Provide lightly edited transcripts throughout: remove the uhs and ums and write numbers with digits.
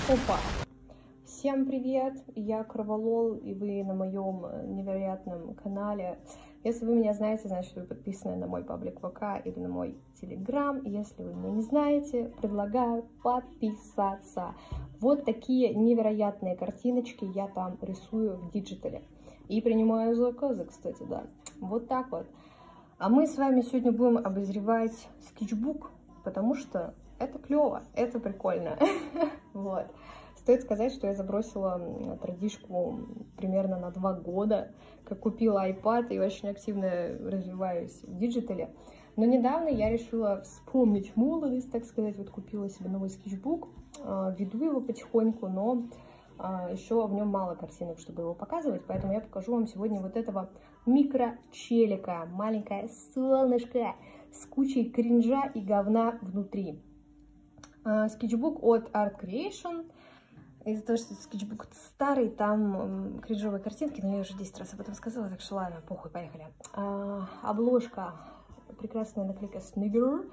Опа! Всем привет! Я Кроволол, и вы на моем невероятном канале. Если вы меня знаете, значит, вы подписаны на мой паблик ВК или на мой Телеграм. Если вы меня не знаете, предлагаю подписаться. Вот такие невероятные картиночки я там рисую в диджитале. И принимаю заказы, кстати, да. Вот так вот. А мы с вами сегодня будем обозревать скетчбук, потому что это клево, это прикольно. Вот. Стоит сказать, что я забросила традишку примерно на 2 года, как купила iPad и очень активно развиваюсь в диджитале. Но недавно я решила вспомнить молодость, так сказать. Вот купила себе новый скетчбук, веду его потихоньку, но еще в нем мало картинок, чтобы его показывать, поэтому я покажу вам сегодня вот этого микрочелика, маленькое солнышко с кучей кринжа и говна внутри. Скетчбук от Art Creation. Из-за того, что скетчбук старый, там кринжовые картинки, но я уже 10 раз об этом сказала, так что ладно, похуй, поехали. Обложка, прекрасная наклейка Snigger.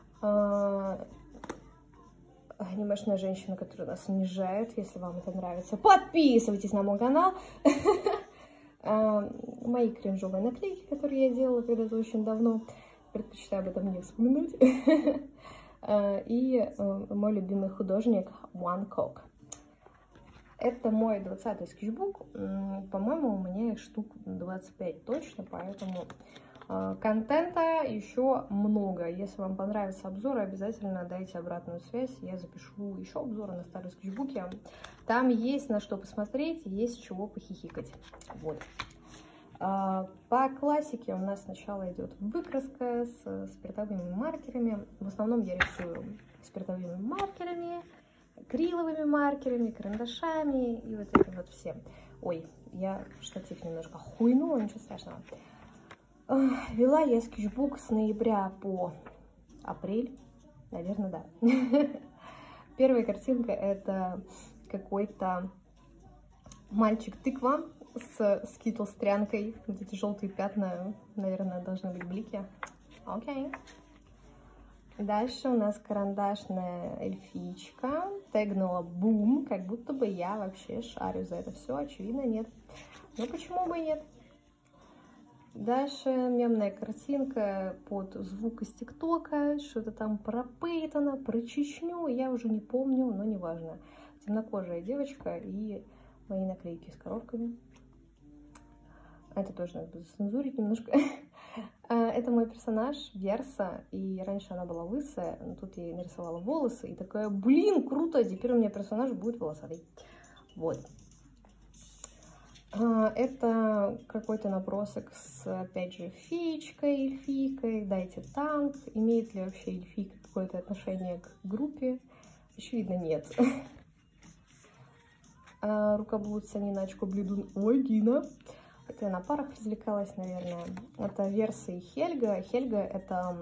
Анимешная женщина, которая нас унижает. Если вам это нравится, подписывайтесь на мой канал. Мои кринжовые наклейки, которые я делала когда-то очень давно. Предпочитаю об этом не вспоминать. И мой любимый художник One Coke. Это мой 20-й скетчбук. По-моему, у меня их штук 25 точно, поэтому контента еще много. Если вам понравятся обзоры, обязательно дайте обратную связь. Я запишу еще обзоры на старые скетчбуки. Там есть на что посмотреть, есть с чего похихикать. Вот. По классике у нас сначала идет выкраска с спиртовыми маркерами. В основном я рисую спиртовыми маркерами, акриловыми маркерами, карандашами и вот это вот все. Ой, я штатив немножко хуйнула, ничего страшного. Вела я скетчбук с ноября по апрель, наверное, да. Первая картинка — это какой-то мальчик-тыква с скитл-стрянкой. Вот эти желтые пятна, наверное, должны быть блики. Окей. Дальше у нас карандашная эльфичка. Тегнула бум, как будто бы я вообще шарю за это все. Очевидно, нет. Но почему бы и нет? Дальше мемная картинка под звук из ТикТока. Что-то там про Пейтона, про Чечню. Я уже не помню, но неважно. Темнокожая девочка и мои наклейки с коровками. Это тоже надо зацензурить немножко. Это мой персонаж Верса, и раньше она была лысая, но тут я ей нарисовала волосы, и такая, блин, круто, теперь у меня персонаж будет волосатый. Вот. Это какой-то набросок с, опять же, феечкой, эльфийкой. Дайте танк. Имеет ли вообще эльфийка какое-то отношение к группе? Очевидно, нет. Рукоблудца Ниначку Блюдун Вагина. Это я на парах развлекалась, наверное. Это Верса и Хельга. Хельга — это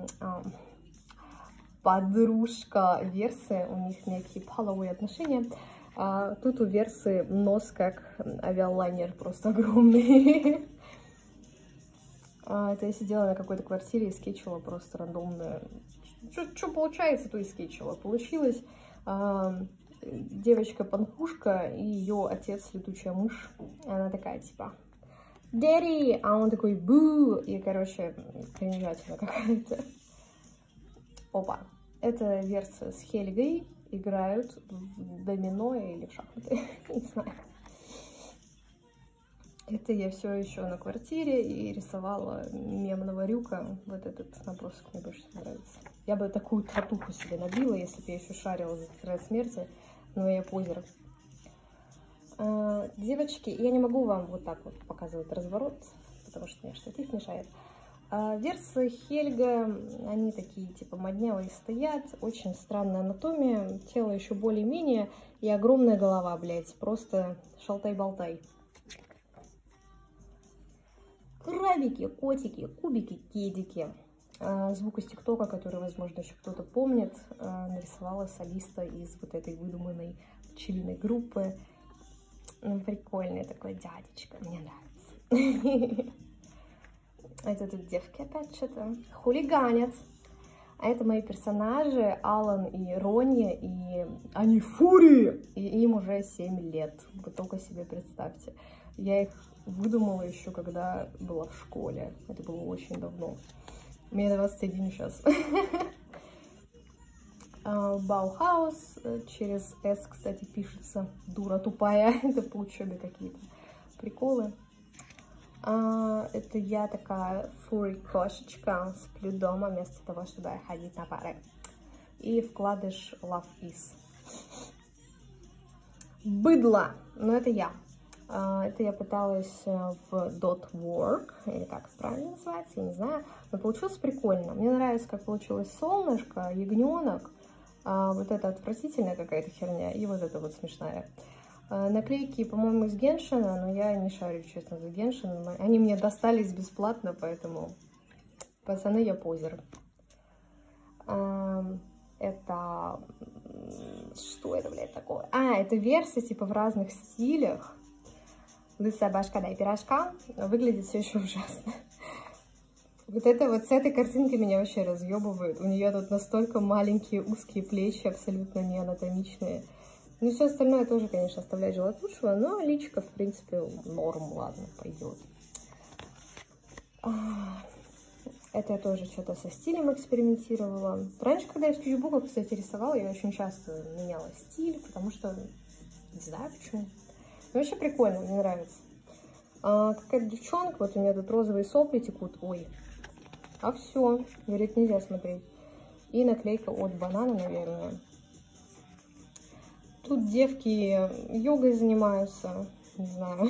подружка Версы. У них некие половые отношения. Тут у Версы нос как авиалайнер, просто огромный. Это я сидела на какой-то квартире и скетчила просто рандомно. Что получается, то и скетчила. Получилось девочка-панкушка и ее отец летучая мышь. Она такая типа «Дэдди!», а он такой «Бу!». И, короче, кринжатина какая-то. Опа. Это Верса с Хельгой играют в домино или в шахматы. Не знаю. Это я все еще на квартире и рисовала мемного Рюка. Вот этот набросок мне больше нравится. Я бы такую татуху себе набила, если бы я еще шарила за тетрадь смерти. Но я позер. Девочки, я не могу вам вот так вот показывать разворот, потому что мне штатив мешает. Верса, Хельга, они такие типа моднявые стоят, очень странная анатомия, тело еще более-менее и огромная голова, блядь, просто шалтай-болтай. Крабики, котики, кубики, кедики. Звук из ТикТока, который, возможно, еще кто-то помнит, нарисовала солиста из вот этой выдуманной пчелиной группы. Прикольный такой дядечка, мне нравится. Это тут девки опять что-то хулиганят. А это мои персонажи Алан и Ронни, и они фурии, и им уже 7 лет. Вы только себе представьте. Я их выдумала еще, когда была в школе. Это было очень давно. Мне 21 сейчас. Баухаус, через S, кстати, пишется. Дура тупая. Это по учебе какие-то приколы. Это я такая фури-кошечка, сплю дома вместо того, чтобы ходить на пары. И вкладыш Love Is. Быдло, но это я. Это я пыталась в .work, или как правильно называется, я не знаю. Но получилось прикольно. Мне нравится, как получилось солнышко, ягненок. Вот это отвратительная какая-то херня, и вот это вот смешная. Наклейки, по-моему, из Геншина, но я не шарю, честно, за Геншином. Они мне достались бесплатно, поэтому, пацаны, я позер. Это... Что это, блядь, такое? Это версия, типа, в разных стилях. Лысая башка, дай пирожка. Выглядит все еще ужасно. Вот это вот с этой картинкой меня вообще разъебывает. У нее тут настолько маленькие узкие плечи, абсолютно не анатомичные. Ну, все остальное тоже, конечно, оставлять желать лучшего, но личико, в принципе, норм, ладно, пойдет. Это я тоже что-то со стилем экспериментировала. Раньше, когда я в скетчбуках, кстати, рисовала, я очень часто меняла стиль, потому что не знаю почему. Но вообще прикольно, мне нравится. Какая-то девчонка, вот у нее тут розовые сопли текут, ой. А все, говорит, нельзя смотреть. И наклейка от банана, наверное. Тут девки йогой занимаются, не знаю.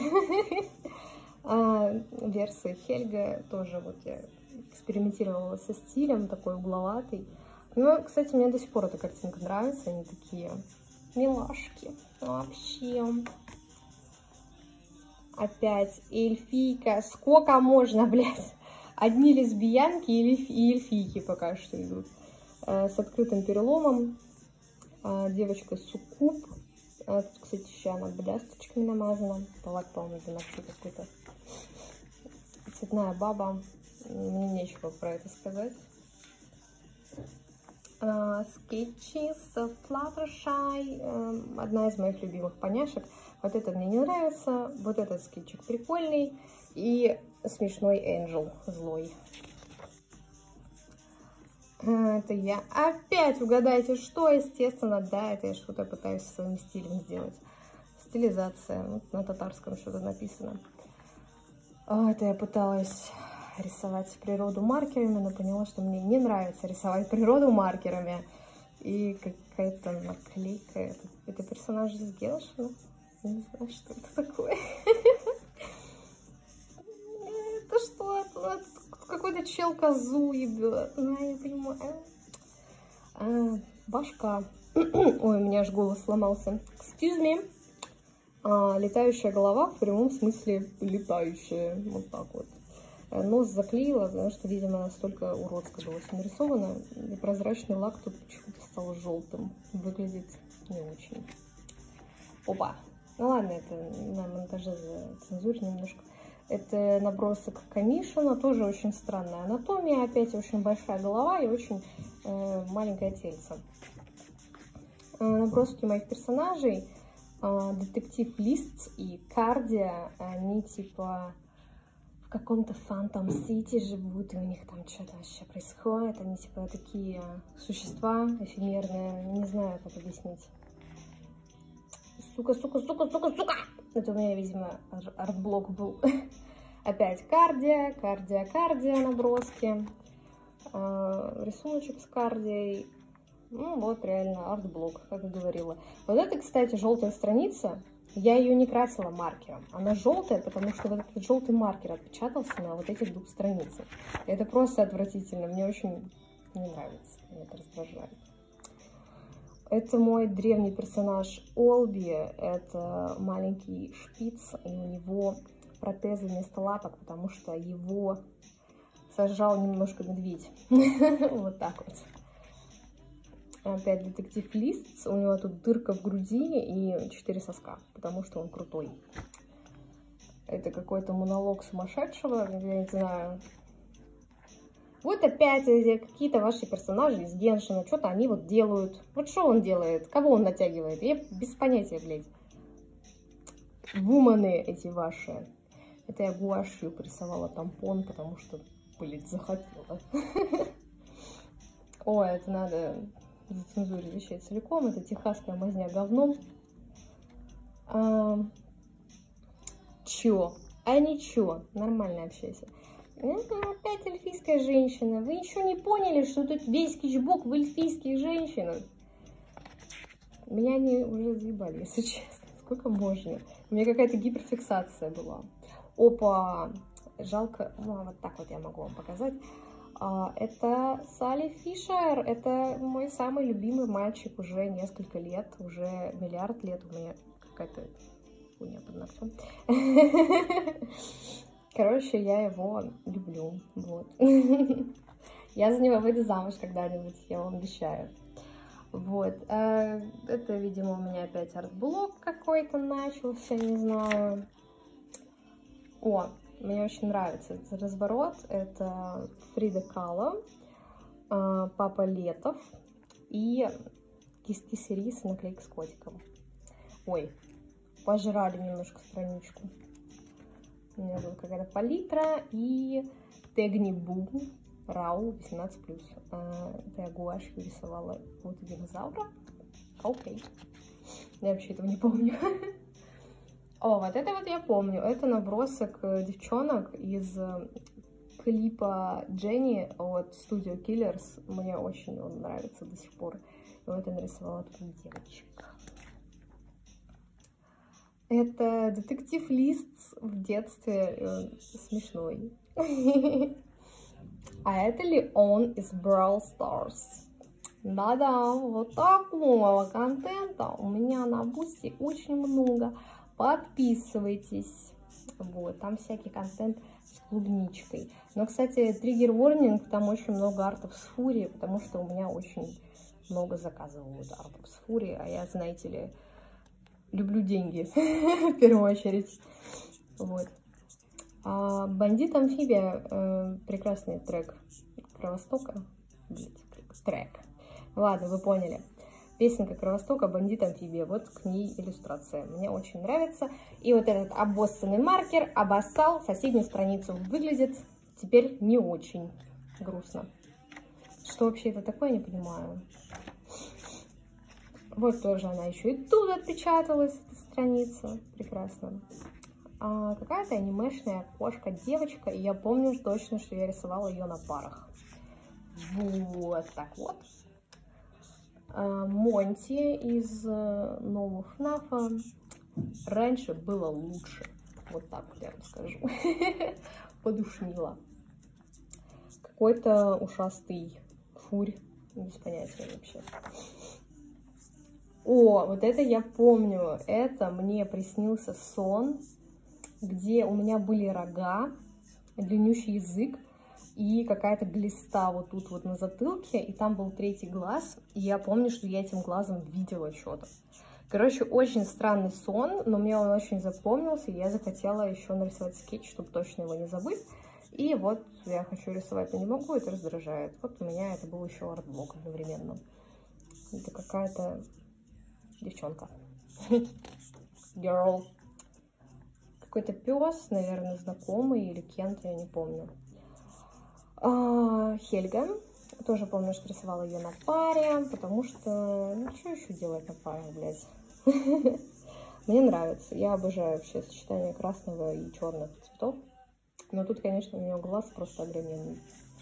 Версия Хельга тоже вот я экспериментировала со стилем, такой угловатый. Но, кстати, мне до сих пор эта картинка нравится, они такие милашки. Вообще. Опять эльфийка. Сколько можно, блядь? Одни лесбиянки и эльфийки пока что идут. С открытым переломом. Девочка суккуб. Тут, кстати, еще она блясточками намазана. Палат, по-моему, для ногтей какой-то. Цветная баба. Мне нечего про это сказать. Скетчи с Fluttershy. Одна из моих любимых поняшек. Вот это мне не нравится. Вот этот скетчик прикольный. И смешной Энджел злой. Это я. Опять угадайте, что, естественно, да, это я что-то пытаюсь своим стилем сделать. Стилизация. Вот на татарском что-то написано. Это я пыталась рисовать природу маркерами, но поняла, что мне не нравится рисовать природу маркерами. И какая-то наклейка. Это персонаж из Геншина. Не знаю, что это такое. Это что? Это какой-то чел козу ебет. Я не понимаю. Башка. Ой, у меня аж голос сломался. Excuse me. Летающая голова в прямом смысле летающая. Вот так вот. Нос заклеила, потому что, видимо, настолько уродко было все нарисовано. И прозрачный лак тут почему-то стал желтым. Выглядит не очень. Опа. Ну ладно, это на монтаже зацензурить немножко. Это набросок Комишина, тоже очень странная анатомия. Опять очень большая голова и очень маленькое тельце. Наброски моих персонажей. Детектив Листс и Кардия, они типа в каком-то Фантом Сити живут, и у них там что-то вообще происходит. Они типа такие существа эфемерные, не знаю, как объяснить. Сука, сука, сука, сука, сука! Это у меня, видимо, артблок был. Опять Кардия, Кардия, Кардия наброски. Рисуночек с Кардией. Ну вот, реально, артблок, как и говорила. Вот это, кстати, желтая страница. Я ее не красила маркером. Она желтая, потому что вот этот желтый маркер отпечатался на вот этих двух страницах. Это просто отвратительно. Мне очень не нравится. Меня это раздражает. Это мой древний персонаж Олби. Это маленький шпиц. И у него протезы вместо лапок, потому что его сожрал немножко медведь. Вот так вот. Опять детектив Листс. У него тут дырка в груди и 4 соска, потому что он крутой. Это какой-то монолог сумасшедшего, я не знаю. Вот опять какие-то ваши персонажи из Геншина, что-то они вот делают. Вот что он делает? Кого он натягивает? Я без понятия, блядь. Вуманы эти ваши. Это я гуашью порисовала тампон, потому что, блядь, захотела. О, это надо зацензурить вещей целиком. Это техасская мазня говном. Чё? А ничего, нормально общайся. Опять эльфийская женщина. Вы еще не поняли, что тут весь скетчбук в эльфийских женщинах? Меня они уже заебали, если честно. Сколько можно? У меня какая-то гиперфиксация была. Опа! Жалко. Ну, вот так вот я могу вам показать. Это Салли Фишер. Это мой самый любимый мальчик уже несколько лет. Уже миллиард лет у меня какая-то хуйня под ногтем. Короче, я его люблю. Вот. Я за него выйду замуж когда-нибудь, я вам обещаю. Вот. Это, видимо, у меня опять арт-блок какой-то начался, не знаю. О, мне очень нравится этот разворот. Это Фрида Кало, Папа Летов и кис-кис рис, наклейка с котиком. Ой, пожрали немножко страничку. У меня была какая-то палитра и Тегни Бу Рау 18+. Это я гуашью рисовала вот динозавра. Окей. Я вообще этого не помню. О, вот это вот я помню. Это набросок девчонок из клипа Дженни от Studio Killers. Мне очень он нравится до сих пор. И вот я нарисовала тут девочек. Это детектив Лист в детстве смешной. А это Леон из Brawl Stars. Да-да, вот такого контента у меня на Бусти очень много. Подписывайтесь. Вот, там всякий контент с клубничкой. Но, кстати, триггер-ворнинг, там очень много артов с Фури, потому что у меня очень много заказывают артов с Фури, а я, знаете ли, люблю деньги в первую очередь. Вот. Бандит-амфибия, прекрасный трек Кровостока. Трек. Ладно, вы поняли. Песенка Кровостока, Бандит-амфибия. Вот к ней иллюстрация. Мне очень нравится. И вот этот обоссанный маркер обоссал соседнюю страницу. Выглядит теперь не очень грустно. Что вообще это такое, не понимаю. Вот тоже она еще и тут отпечаталась, эта страница. Прекрасно. Какая-то анимешная кошка-девочка. И я помню точно, что я рисовала ее на парах. Вот так вот. Монти из нового ФНАФа. Раньше было лучше. Вот так вот я вам скажу. Подушнила. Какой-то ушастый фурь. Без понятия вообще. О, вот это я помню. Это мне приснился сон, где у меня были рога, длиннющий язык и какая-то глиста вот тут вот на затылке, и там был третий глаз, и я помню, что я этим глазом видела что-то. Короче, очень странный сон, но мне он очень запомнился, и я захотела еще нарисовать скетч, чтобы точно его не забыть. И вот я хочу рисовать, но не могу, это раздражает. Вот у меня это был еще арт-блок одновременно. Это какая-то девчонка. Girl. Какой-то пес, наверное, знакомый или Кент, я не помню. Хельга. Тоже помню, что рисовала ее на паре, потому что... Ну, что еще делать на паре, блядь? Мне нравится. Я обожаю вообще сочетание красного и черных цветов. Но тут, конечно, у нее глаз просто огроменный.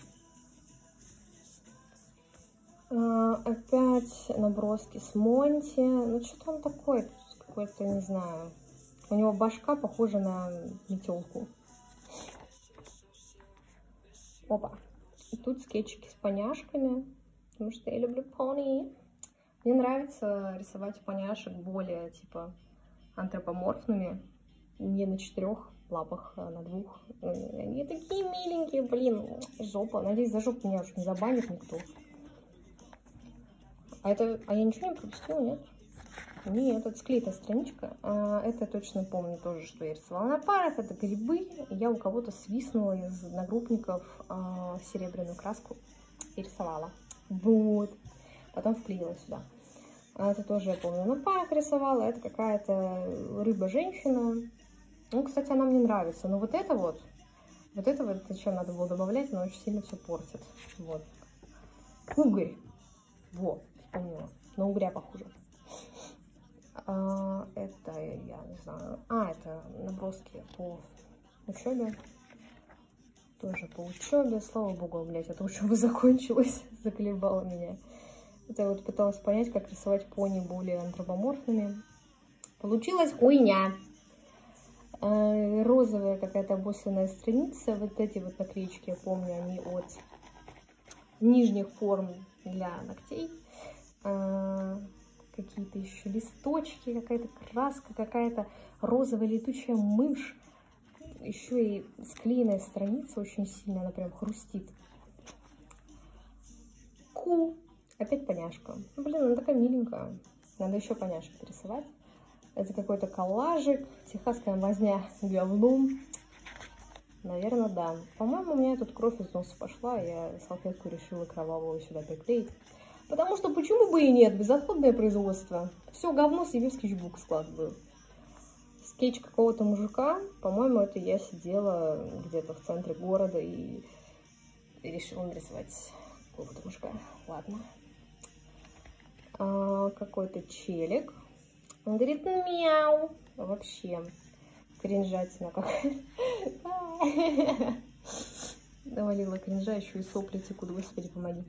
Опять наброски с Монти. Ну, что-то он такой, какой-то, не знаю. У него башка похожа на метелку. Опа. И тут скетчики с поняшками, потому что я люблю пони. Мне нравится рисовать поняшек более, типа, антропоморфными. Не на 4 лапах, а на 2. Они такие миленькие, блин. Жопа. Надеюсь, за жопу меня уж не забанит никто. А я ничего не пропустила, нет? Нет, это склеитая страничка. Это точно помню тоже, что я рисовала на парах. Это грибы. Я у кого-то свистнула из одногруппников серебряную краску и рисовала. Вот. Потом вклеила сюда. Это тоже я помню на парах рисовала. Это какая-то рыба-женщина. Ну, кстати, она мне нравится. Но вот это зачем надо было добавлять, она очень сильно все портит. Вот. Угорь. Вот, вспомнила. На угря похоже. Это, я не знаю. Это наброски по учебе. Тоже по учебе. Слава богу, блядь, эта учеба закончилась. Заколебала меня. Это вот пыталась понять, как рисовать пони более антропоморфными. Получилась хуйня. Розовая какая-то обоссанная страница. Вот эти вот наклеечки, я помню, они от нижних форм для ногтей. Какие-то еще листочки, какая-то краска, какая-то розовая летучая мышь. Еще и склеенная страница очень сильно, она прям хрустит. Опять поняшка. Ну, блин, она такая миленькая. Надо еще поняшек рисовать. Это какой-то коллажик. Техасская мазня говном. Наверное, да. По-моему, у меня тут кровь из носа пошла. Я салфетку решила кровавую сюда приклеить. Потому что почему бы и нет? Безотходное производство. Все говно себе в скетчбук складываю. Скетч какого-то мужика. По-моему, это я сидела где-то в центре города и решила нарисовать какого-то мужика. Ладно. Какой-то челик. Он говорит, мяу. Вообще. Кринжатина какая-то. Навалила кринжа, еще и сопли текут, господи, помоги.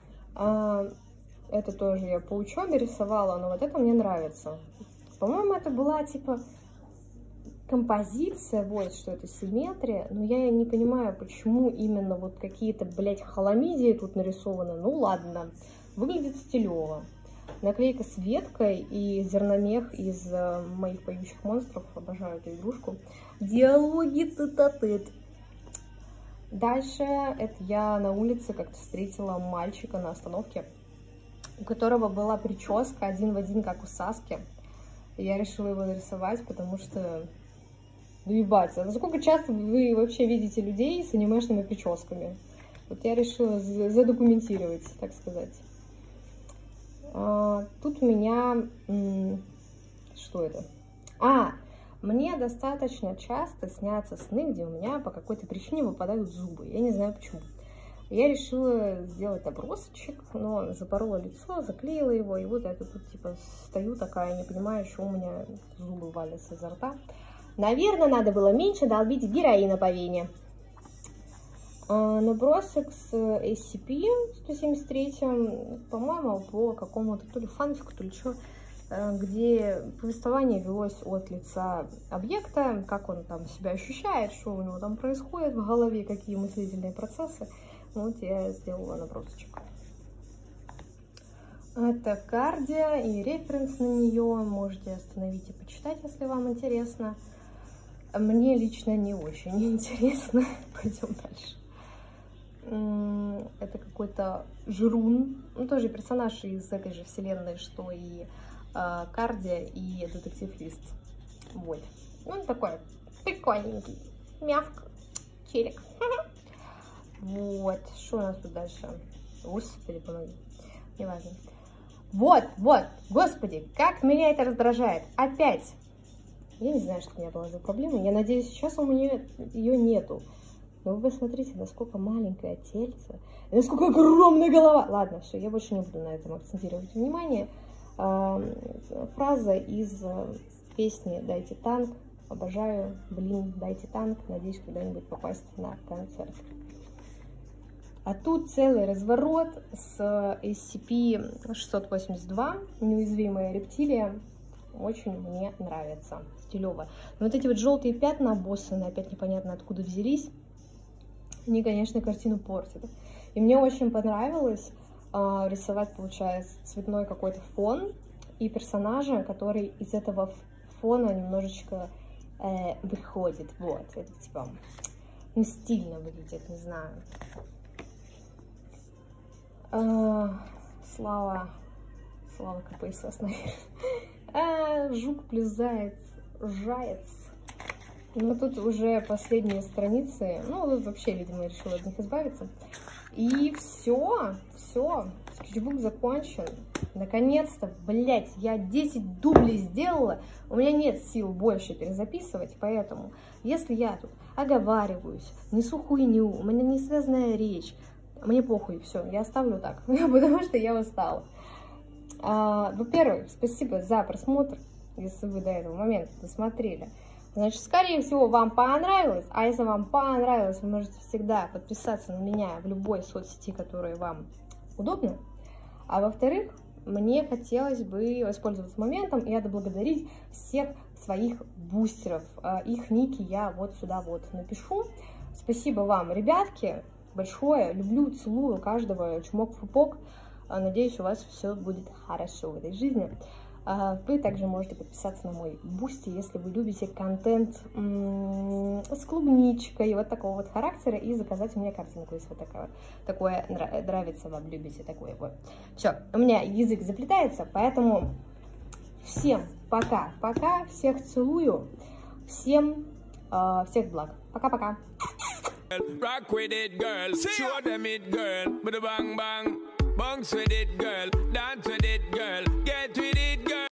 Это тоже я по учебе рисовала, но вот это мне нравится. По-моему, это была типа композиция, вот что это симметрия, но я не понимаю, почему именно вот какие-то, блядь, хламидии тут нарисованы. Ну ладно, выглядит стилево. Наклейка с веткой и зерномех из моих поющих монстров. Обожаю эту игрушку. Диалоги тет-а-тет. Дальше это я на улице как-то встретила мальчика на остановке, у которого была прическа один в один, как у Саски. Я решила его нарисовать, потому что... Ну, ебать, а насколько часто вы вообще видите людей с анимешными прическами? Вот я решила задокументировать, так сказать. Тут у меня... Что это? Мне достаточно часто снятся сны, где у меня по какой-то причине выпадают зубы. Я не знаю почему. Я решила сделать набросочек, но запорола лицо, заклеила его, и вот я тут типа стою такая, не понимаю, что у меня зубы валятся изо рта. Наверное, надо было меньше долбить героина по вене. Набросок с SCP-173, по-моему, по какому-то то ли фанфику, то ли что, где повествование велось от лица объекта, как он там себя ощущает, что у него там происходит в голове, какие мыслительные процессы. Вот я сделала набросочек. Это кардия и референс на нее. Можете остановить и почитать, если вам интересно. Мне лично не очень интересно. Пойдем дальше. Это какой-то Жрун. Ну, тоже персонаж из этой же вселенной, что и Кардия и Детектив Лист. Вот. Ну, он такой прикольненький. Мявк. Челик. Вот. Что у нас тут дальше? Господи, помоги. Неважно. Вот. Господи, как меня это раздражает. Опять. Я не знаю, что у меня была за проблема. Я надеюсь, сейчас у меня ее нету. Но вы посмотрите, насколько маленькое тельце, и насколько огромная голова. Ладно, все, я больше не буду на этом акцентировать внимание. Фраза из песни «Дайте танк». Обожаю. Блин, дайте танк. Надеюсь, когда-нибудь попасть на концерт. А тут целый разворот с SCP-682. Неуязвимая рептилия. Очень мне нравится. Стилево. Но вот эти вот желтые пятна обоссанные, опять непонятно откуда взялись. Они, конечно, картину портят. И мне очень понравилось рисовать, получается, цветной какой-то фон и персонажа, который из этого фона немножечко выходит. Вот, это типа, ну, стильно выглядит, не знаю. Слава КПСС, наверное. Жук плюс заяц, жаяц. Но тут уже последние страницы, ну, вообще, видимо, решила от них избавиться. И все, скетчбук закончен. Наконец-то, блять, я 10 дублей сделала, у меня нет сил больше перезаписывать, поэтому, если я тут оговариваюсь, несу хуйню, у меня не связанная речь, мне похуй, все, я оставлю так, потому что я устала. Во-первых, спасибо за просмотр, если вы до этого момента досмотрели. Значит, скорее всего, вам понравилось, а если вам понравилось, вы можете всегда подписаться на меня в любой соцсети, которая вам удобна. А во-вторых, мне хотелось бы воспользоваться моментом и отблагодарить всех своих бустеров. Их ники я вот сюда вот напишу. Спасибо вам, ребятки, большое. Люблю, целую каждого, чмок в пупок. Надеюсь, у вас все будет хорошо в этой жизни. Вы также можете подписаться на мой бусти, если вы любите контент с клубничкой, вот такого вот характера, и заказать у меня картинку, если вот такое нравится вам, любите такое вот. Все, у меня язык заплетается, поэтому всем пока, всех целую, всем всех благ. Пока-пока. Rock with it, girl. Show them it, girl. With a bang bang. Bounce with it, girl. Dance with it, girl. Get with it, girl.